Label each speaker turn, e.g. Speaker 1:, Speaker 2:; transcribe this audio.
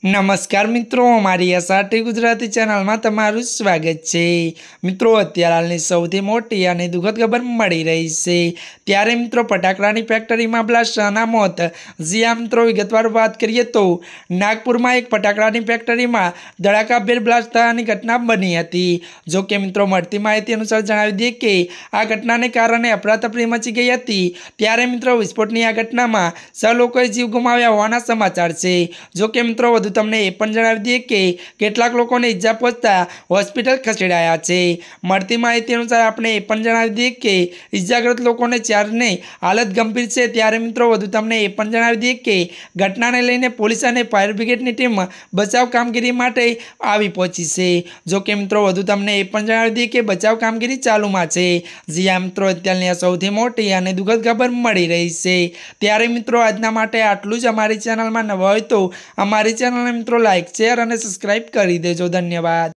Speaker 1: नमस्कार मित्रों, अमारी एसआरटी गुजराती चैनल में तमारुं स्वागत है। मित्रों, अत्यार हालनी सौथी मोटी अने दुखद खबर मळी रही है। त्यारे मित्रों, फटाकडानी फेक्टरी में ब्लास्टना मौत। जी हाँ मित्रों, विगतवार बात करिए तो नागपुर में एक फटाकडानी फेक्टरी में धड़ाकाभेर ब्लास्ट थवानी घटना बनी हती। जो कि मित्रों, मळती माहिती अनुसार जणावी दीए कि आ घटनाने कारणे अफरातफरी मची गई हती। त्यारे मित्रों, विस्फोटनी आ घटना में 6 लोकोए जीव गुमाव्या होवाना समाचार है। जो कि मित्रों, વધુ તમને એ પણ જણાવી દઈએ કે કેટલાક લોકોને ઈજા પહોંચતા હોસ્પિટલ ખસેડાયા છે। મળતી માહિતી અનુસાર આપણે એ પણ જણાવી દઈએ કે ઈજાગ્રસ્ત લોકોને 4ની હાલત ગંભીર છે। ત્યારે મિત્રો વધુ તમને એ પણ જણાવી દઈએ કે ઘટનાને લઈને પોલીસ અને ફાયર બ્રિગેડની ટીમ બચાવ કામગીરી માટે આવી પહોંચી છે। જો કે મિત્રો વધુ તમને એ પણ જણાવી દઈએ કે બચાવ કામગીરી ચાલુમાં છે। જી હા મિત્રો, અત્યારની આ સૌથી મોટી અને દુઃખદ ખબર મળી રહી છે। ત્યારે મિત્રો આજના માટે આટલું જ। અમારી ચેનલમાં નવા હોય તો અમારી चैनल ने मित्रों लाइक शेयर और सब्सक्राइब कर दीजिए। धन्यवाद।